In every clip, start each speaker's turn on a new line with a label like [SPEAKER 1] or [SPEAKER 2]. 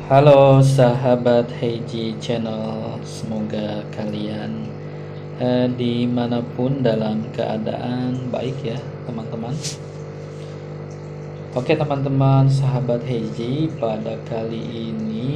[SPEAKER 1] Halo sahabat Heiji Channel, semoga kalian dimanapun dalam keadaan baik ya teman-teman. Oke teman-teman sahabat Heiji, pada kali ini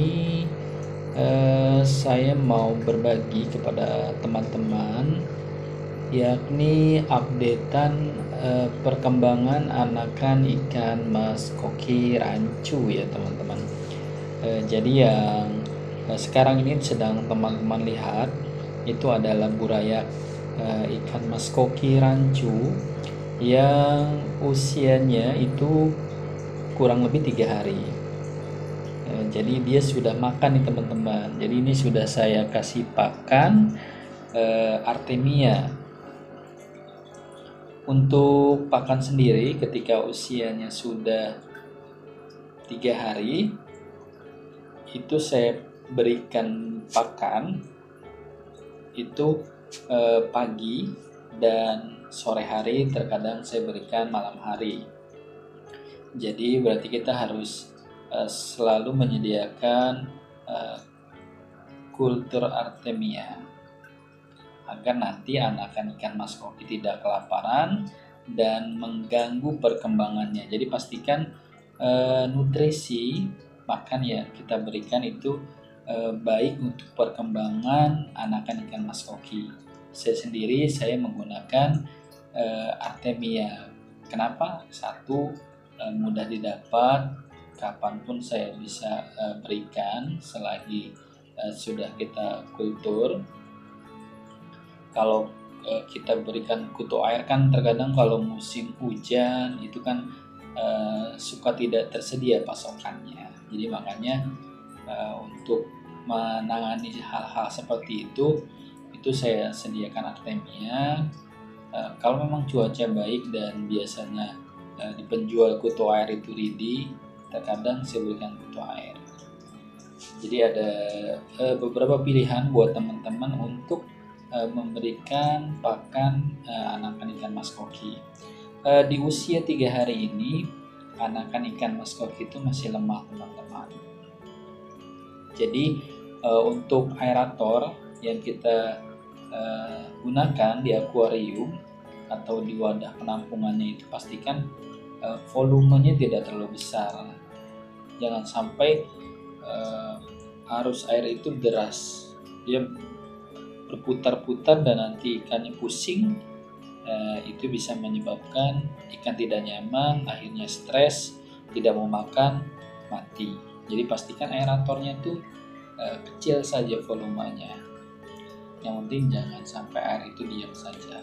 [SPEAKER 1] saya mau berbagi kepada teman-teman yakni updatean perkembangan anakan ikan mas koki rancu ya teman-teman. Jadi yang sekarang ini sedang teman-teman lihat itu adalah buraya ikan mas koki rancu yang usianya itu kurang lebih 3 hari. Jadi dia sudah makan nih teman-teman. Jadi ini sudah saya kasih pakan Artemia. Untuk pakan sendiri ketika usianya sudah 3 hari itu saya berikan pakan itu pagi dan sore hari, terkadang saya berikan malam hari. Jadi berarti kita harus selalu menyediakan kultur Artemia agar nanti anakan ikan mas koki tidak kelaparan dan mengganggu perkembangannya. Jadi pastikan nutrisi makan ya kita berikan itu baik untuk perkembangan anakan ikan mas koki. Saya menggunakan Artemia. Kenapa? Satu, mudah didapat, kapanpun saya bisa berikan selagi sudah kita kultur. Kalau kita berikan kutu air kan terkadang kalau musim hujan itu kan suka tidak tersedia pasokannya. Jadi makanya untuk menangani hal-hal seperti itu saya sediakan Artemia. Kalau memang cuaca baik dan biasanya di penjual kutu air itu ready, terkadang saya berikan kutu air. Jadi ada beberapa pilihan buat teman-teman untuk memberikan pakan anakan ikan mas koki. Di usia 3 hari ini anakan ikan mas koki itu masih lemah teman-teman. Jadi untuk aerator yang kita gunakan di akuarium atau di wadah penampungannya itu pastikan volumenya tidak terlalu besar. Jangan sampai arus air itu deras, dia berputar-putar dan nanti ikannya pusing. Itu bisa menyebabkan ikan tidak nyaman, akhirnya stres, tidak mau makan, mati. Jadi pastikan aeratornya itu kecil saja volumenya. Yang penting jangan sampai air itu diam saja.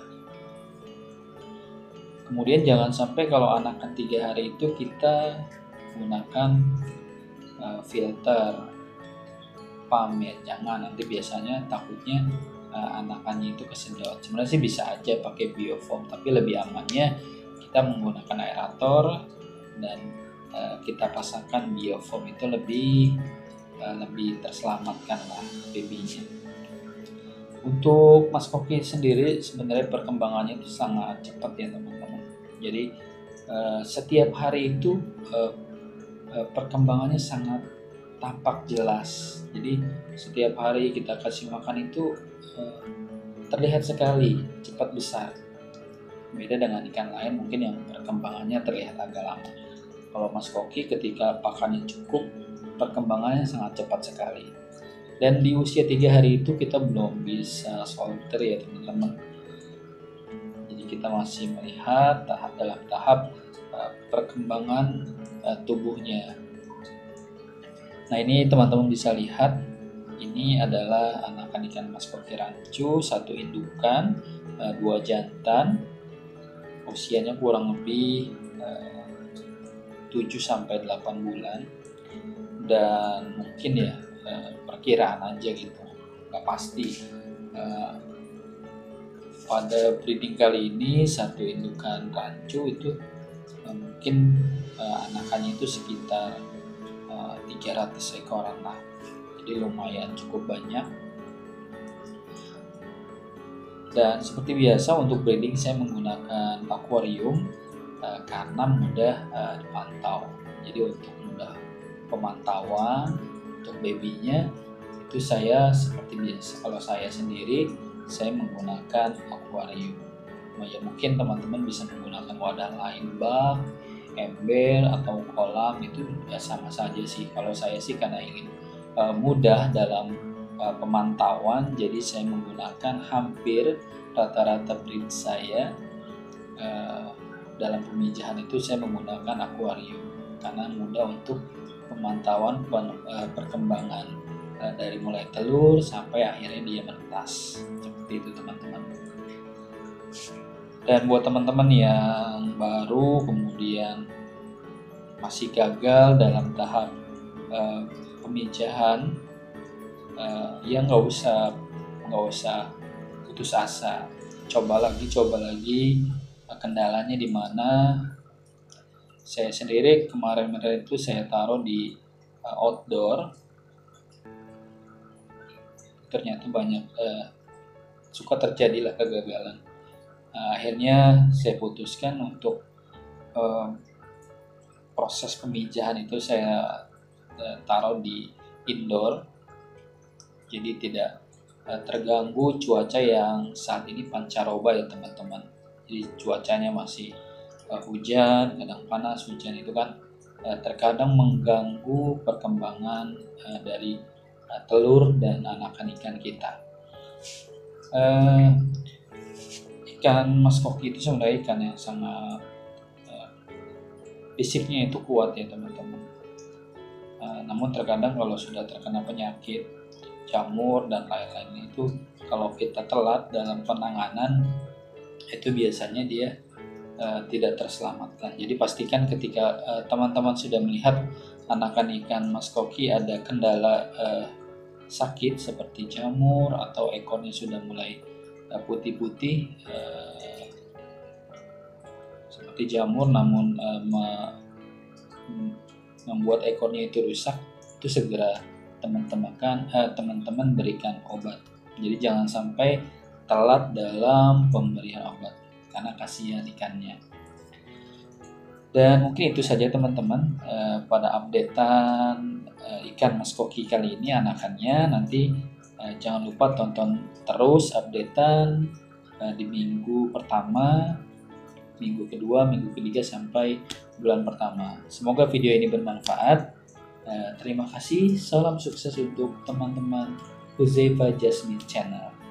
[SPEAKER 1] Kemudian jangan sampai kalau anakan 3 hari itu kita gunakan filter pump ya, jangan, nanti biasanya takutnya anakannya itu kesedot. Sebenarnya sih bisa aja pakai biofoam, tapi lebih amannya kita menggunakan aerator dan kita pasangkan biofoam, itu lebih terselamatkan lah babynya. Untuk mas koki sendiri sebenarnya perkembangannya itu sangat cepat ya teman-teman. Jadi setiap hari itu perkembangannya sangat tampak jelas. Jadi setiap hari kita kasih makan itu terlihat sekali cepat besar. Beda dengan ikan lain mungkin yang perkembangannya terlihat agak lama. Kalau mas koki ketika pakannya cukup, perkembangannya sangat cepat sekali. Dan di usia 3 hari itu kita belum bisa solter ya teman-teman. Jadi kita masih melihat dalam tahap perkembangan tubuhnya. Nah ini teman-teman bisa lihat, ini adalah anakan ikan mas koki rancu, 1 indukan, 2 jantan, usianya kurang lebih 7-8 bulan, dan mungkin ya perkiraan aja gitu, nggak pasti. Pada breeding kali ini 1 indukan rancu itu mungkin anakannya itu sekitar 300 ekoran lah, jadi lumayan cukup banyak. Dan seperti biasa untuk breeding saya menggunakan akuarium karena mudah dipantau. Jadi untuk mudah pemantauan untuk babynya itu saya seperti biasa, kalau saya sendiri saya menggunakan akuarium. Ya mungkin teman-teman bisa menggunakan wadah lain, bak, ember atau kolam, itu ya sama saja sih. Kalau saya sih karena ingin mudah dalam pemantauan, jadi saya menggunakan hampir rata-rata breed saya dalam pemijahan itu saya menggunakan akuarium karena mudah untuk pemantauan perkembangan dari mulai telur sampai akhirnya dia menetas, seperti itu teman-teman. Dan buat teman-teman yang baru kemudian masih gagal dalam tahap pemijahan, ya nggak usah putus asa, coba lagi. Kendalanya di mana? Saya sendiri kemarin itu saya taruh di outdoor, ternyata banyak suka terjadilah kegagalan. Akhirnya saya putuskan untuk proses pemijahan itu saya taruh di indoor, jadi tidak terganggu cuaca yang saat ini pancaroba ya teman-teman. Jadi cuacanya masih hujan, kadang panas, hujan itu kan terkadang mengganggu perkembangan dari telur dan anakan ikan kita. Ikan mas koki itu sebenarnya ikan yang sangat fisiknya itu kuat ya teman-teman. Namun terkadang kalau sudah terkena penyakit jamur dan lain-lain itu, kalau kita telat dalam penanganan itu biasanya dia tidak terselamatkan. Jadi pastikan ketika teman-teman sudah melihat anakan ikan mas koki ada kendala sakit seperti jamur atau ekornya sudah mulai putih-putih seperti jamur, namun membuat ekornya itu rusak, itu segera teman-teman berikan obat. Jadi jangan sampai telat dalam pemberian obat karena kasihan ikannya. Dan mungkin itu saja teman-teman pada updatean ikan mas koki kali ini anakannya. Nanti jangan lupa tonton terus updatean di minggu pertama, minggu kedua, minggu ketiga sampai bulan pertama. Semoga video ini bermanfaat. Terima kasih, salam sukses untuk teman-teman Huzaifa Jasmine Channel.